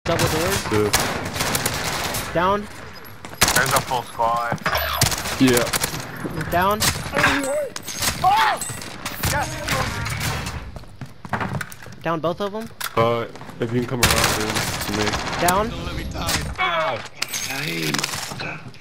double doors. Good. Down. There's a full squad. Yeah. Down. Down both of them. If you can come around, then to me. Down. Don't let me die. Ow.